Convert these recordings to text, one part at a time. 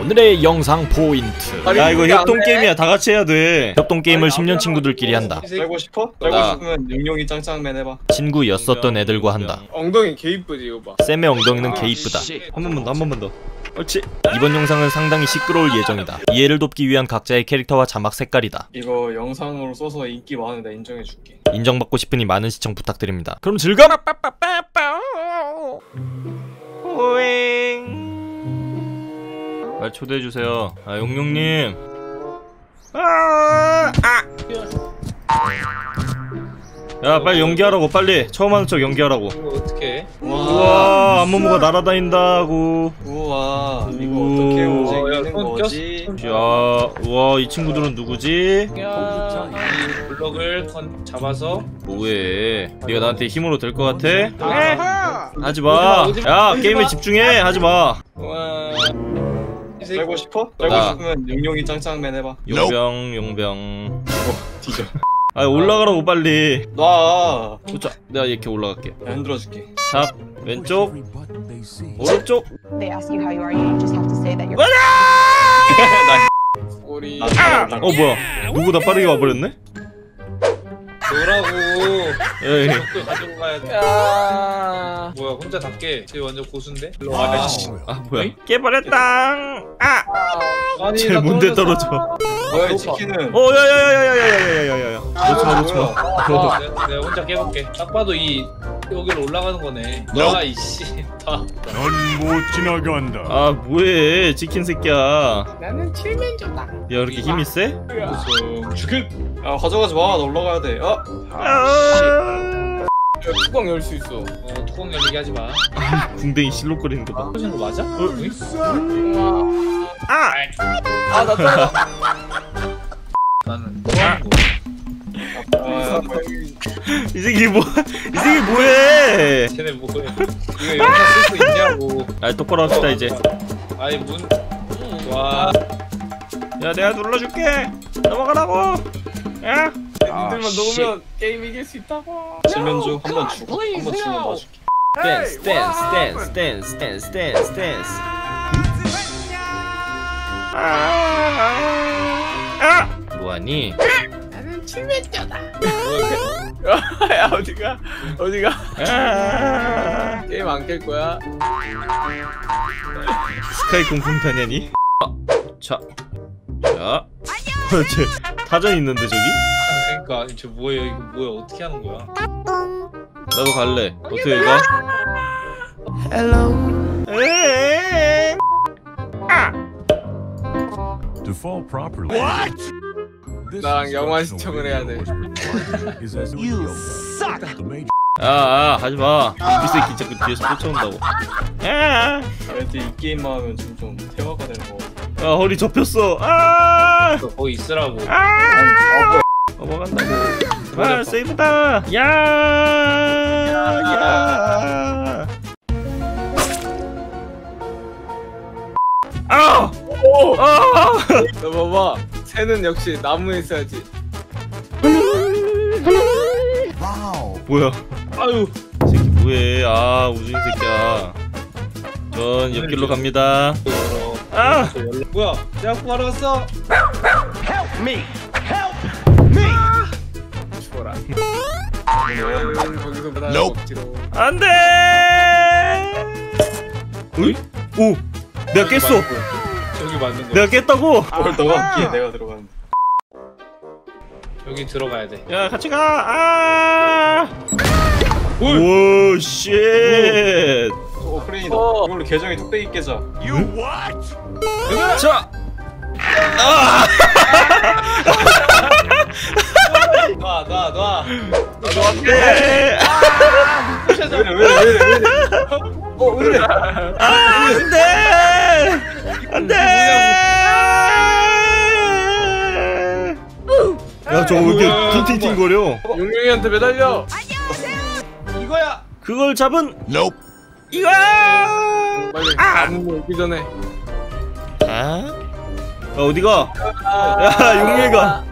오늘의 영상 포인트. 야 이거 협동게임이야. 다같이 해야돼. 협동게임을 10년 친구들끼리 한다. 살고 싶어? 살고 싶으면 용용이 짱짱맨 해봐. 친구였었던 애들과 한다. 엉덩이 개 이쁘지 이거 봐. 쌤의 엉덩이는 개 이쁘다. 한 번만 더. 옳지. 이번 영상은 상당히 시끄러울 예정이다. 이해를 돕기 위한 각자의 캐릭터와 자막 색깔이다. 이거 영상으로 써서 인기 많은데 인정해줄게. 인정받고 싶으니 많은 시청 부탁드립니다. 그럼 즐거워. 호잉. 빨리 초대해주세요. 아 용용님. 야 빨리 연기하라고. 빨리 처음 하는 척 연기하라고. 이거 어떻게 해? 우와 안무무가 날아다닌다고. 우와 이거 어떻게 움직이는 손 거지? 야 우와 이 친구들은 누구지? 이 블럭을 잡아서 뭐해? 네가 나한테 힘으로 될 것 같아? 하지마. 야 게임에 집중해. 하지마. 살고 싶어? 살고 싶으면 용용이 짱짱맨 해봐. 용병. 뒤져. 아 올라가라고 빨리. 놔. 자 내가 이렇게 올라갈게. 흔들어줄게. 삽 왼쪽 오른쪽. They ask you how you are, you just have to say that you're. 우리 뭐야 누구 다 빠르게 와버렸네? 너라고 에이. 또 가지고 가야 돼. 뭐야 혼자 답게 쟤 완전 고수인데? 아 뭐야 깨버렸다. 아니 쟤 뭔데 떨어져. 뭐야 이 치킨은? 야야야야야야야야야야야. 놓지마. 내가 혼자 깨볼게. 딱 봐도 이 여기로 올라가는 거네. 이씨 넌 못 지나간다. 아 뭐해 치킨 새끼야. 나는 칠면조다. 야 이렇게 힘이 세? 죽일. 야 가져가지 마. 나 올라가야 돼. 뚜껑 열 수 있어. 뚜껑 열리게 하지 마. 궁뎅이 실룩거리는 거 봐. 터지는 거 맞아? 나 떨어. 나는 이 새끼 뭐해? 쟤네 뭐해? 이거 영상 쓸 수 있냐고. 아 똑바로 합시다 이제. 아이 와. 야 내가 눌러줄게. 넘어가라고. 야. 니들만 녹으면 게임 이길 수 있다고. 지면조 한번 주고 한번 주면 놔줄게. 댄스. 뭐하니? 나는 칠면조다. 야 어디가? 게임 안 깰 거야? 스카이 공풍탄이니? 자. 쟤 타전 있는데 저기? 그러니까 저 뭐예요? 이거 뭐야? 어떻게 하는 거야? 나도 갈래. 어떻게 가? Default properly. What? 나랑 영화 시청을 해야 돼. You suck. 하지마. 이 새끼 자꾸 뒤에서 쫓아온다고. 그래도 이 게임만 하면 좀 대화가 되는 거. 허리 접혔어. 너 거기 있으라고. 넘어간다고. 세이브다. 야. 너 봐봐. 새는 역시 나무에 있어야지. 뭐야? 아유. 새끼 뭐해? 우주인 새끼야. 전 옆길로 갑니다. 뭐야? 내가 구하러 왔어. 죽어라. 거기서 먹지로. 안돼. 오, 내가 깼어. 저기 맞는 거. 내가 깼다고. 뭘 너가 웃기에 내가 들어가는데. 여기 들어가야 돼. 야 같이 가. 오 쉣. 오프레인이다. 이걸로 계정이 뚝배기 깨자. You what? 자. 놔. 네. 왜 이래? 안돼. 야 저거 왜 이렇게 팅팅거려? 용용이한테 매달려. 이거야. 그걸 잡은 Nope. 이거야. 빨리 아무 오기 전에. 어디가? 야 용일가.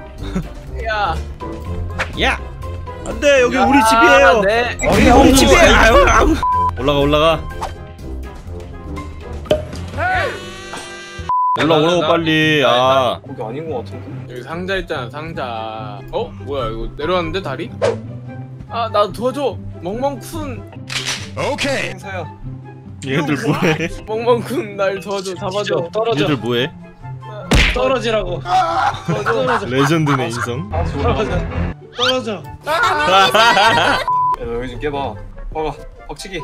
야. 안돼 여기 우리 집이에요. 네. 여기 우리 집이에요. 올라가. 올라오라고 빨리. 아 거기 아닌 것 같은데. 여기 상자 있잖아 상자. 어? 뭐야 이거 내려왔는데 다리? 아 나 도와줘. 멍멍쿤. Okay. 행사야. 얘들 뭐해? 멍멍쿤 날 도와줘. 잡아줘. 떨어져. 얘들 뭐해? 떨어지라고. 떨어져. 레전드네 인성. 떨어져. 떨어져. 야, 너 여기 좀 깨봐. 봐봐. 박치기.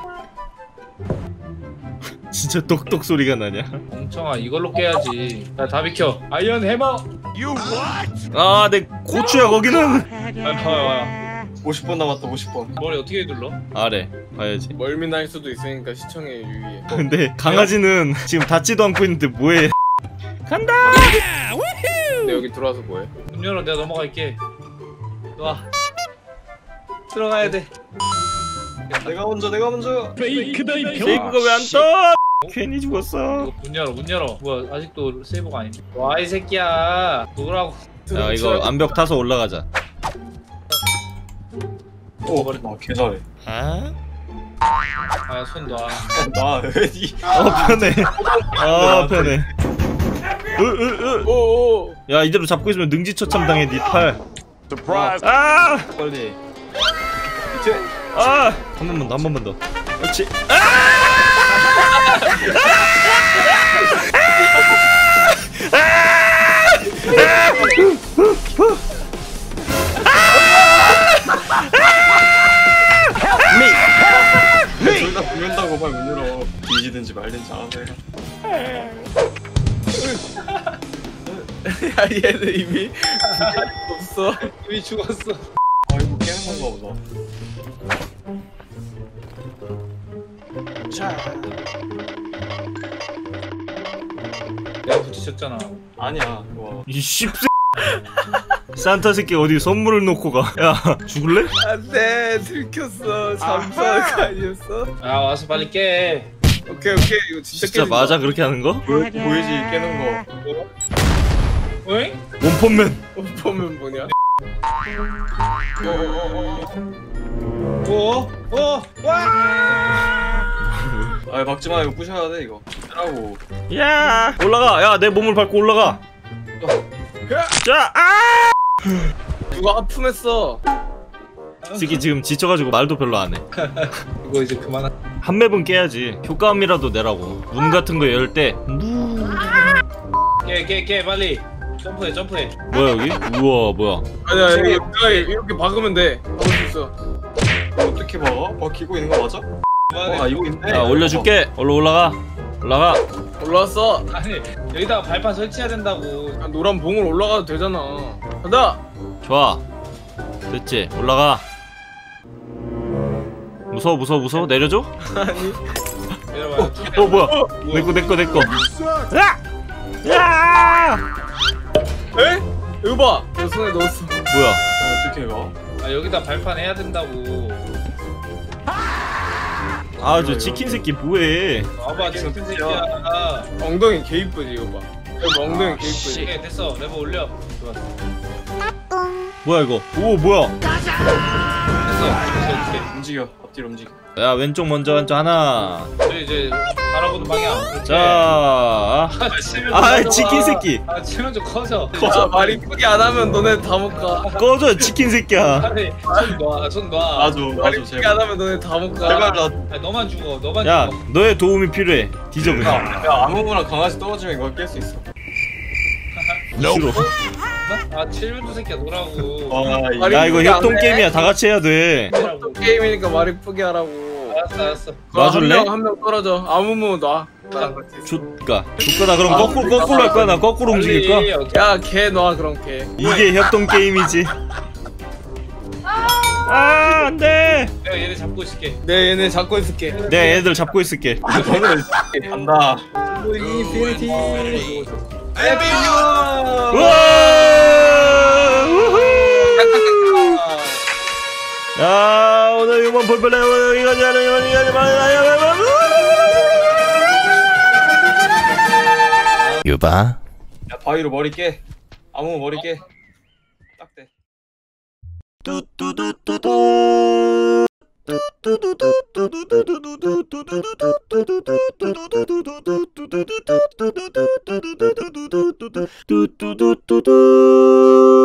진짜 똑똑 소리가 나냐? 멍청아 이걸로 깨야지. 야 다 비켜. 아이언 해머. You what? 아 내 고추야 거기는. 봐요. 50번 남았다. 50번. 머리 어떻게 눌러? 아래 봐야지. 멀미 날 수도 있으니까 시청에 유의해. 근데 강아지는 지금 닿지도 않고 있는데 뭐해? 간다. 근데 여기 들어와서 뭐해? 문 열어 내가 넘어갈게. 와. 들어가야 돼. 내가 먼저. 세이브가 왜 안 떠? 괜히 죽었어. 이거 문 열어 문 열어. 뭐야 아직도 세이브가 아닌데. 와 이 새끼야. 놀라고. 야 이거 암벽 타서 올라가자. 오, 나 개잘해. 아? 아손 놔. 나 이. 편해. 아 편해. 오오. 야 이대로 잡고 있으면 능지처참 당해 니 팔. Surprise. 아! 빨리. 밑에. 아! 한 번만 더, 한 번만 더. 그렇지. 둘다 죽는다고 빨리 문 열어. 뒤지든지 말든지 알아서 해. 야 얘는 이미 없어. 이미 죽었어. 아 이거 깨는 건가 보다. 내가 부딪혔잖아. 아니야. 이거. 이 씹새. 산타 새끼 어디 선물을 놓고 가. 야 죽을래? 안돼 들켰어. 잠수할 거 아니었어? 아 와서 빨리 깨. 오케이 이거 진짜 진짜 맞아 그렇게 하는 거? 보이지 깨는 거. 응? 원펀맨. 보면 뭐냐? 와! 아 막지 마. 이거 부셔야 돼 이거. 하라고. 야 올라가. 야 내 몸을 밟고 올라가. 자 아! 누가 아픔했어? 새끼 지금 지쳐가지고 말도 별로 안 해. 이거 이제 그만하. 한 맵은 깨야지. 효과음이라도 내라고. 문 같은 거 열 때. 깨 빨리. 점프해. 뭐야 여기? 우와 뭐야? 아니야 이렇게 박으면 돼. 박을 수 있어. 어떻게 봐? 박히고 있는 거 맞아? 아 이거 있네. 야 올려줄게. 얼른 올라가. 올라가. 올라왔어. 아니 여기다가 발판 설치해야 된다고. 야, 노란 봉을 올라가도 되잖아. 간다. 좋아. 됐지. 올라가. 무서워. 내려줘? 내려봐. 뭐야? 내거. 야! 에? 이거 봐. 내 손에 넣었어. 뭐야? 어떻게 가? 아 여기다 발판 해야 된다고. 아 저 치킨 새끼 뭐해? 와봐 지금 새끼야. 엉덩이 개 이쁘지 이거 봐. 이거 엉덩이 개 이쁘지. 오케이 됐어. 레버 올려. 좋았어. 뭐야 이거? 오 뭐야? 됐어. 오케이. 움직여. 앞뒤로 움직여. 야 왼쪽 먼저 하나. 이제 바라보는 방향. 그렇지. 자. 치면 아 좀 치킨 커져. 새끼. 아 치면 좀 커져. 야, 말 이쁘게 안 하면 너네 다 못 가. 꺼져 치킨 새끼야. 아니 손 놔. 맞아 말 이쁘게 안 하면 너네 다 못 가. 제발 나. 아니, 너만 죽어. 너만 야 죽어. 너의 도움이 필요해. 뒤져 그냥. 야 아무거나 강아지 떨어지면 이거 깰 수 있어. 싫어. 아 칠면조 새끼야 노라고. 와 야 이거 이쁘게 안 협동 해. 게임이야. 다 같이 해야 돼. 또 게임이니까 말 이쁘게 하라고. 알았어. 놔줄래? 한 명 떨어져. 아무무 놔. 나랑 같이. 좋까. 나 그럼 거꾸로 할 거야. 나 거꾸로 움직일 거야. 야, 걔 놔 그럼 걔. 이게 협동 게임이지. 아 안돼. 내가 얘네 잡고 있을게. 내 얘네 잡고 있을게. 내 애들 잡고 있을게. 너는 간다. 인피니티. 우와! 우후! 야 오늘 이번 볼빨래 유바. 야 바위로 머리 깨. 아무 머리 깨. 딱 돼. 뚜뚜뚜뚜뚜 뚜뚜뚜뚜뚜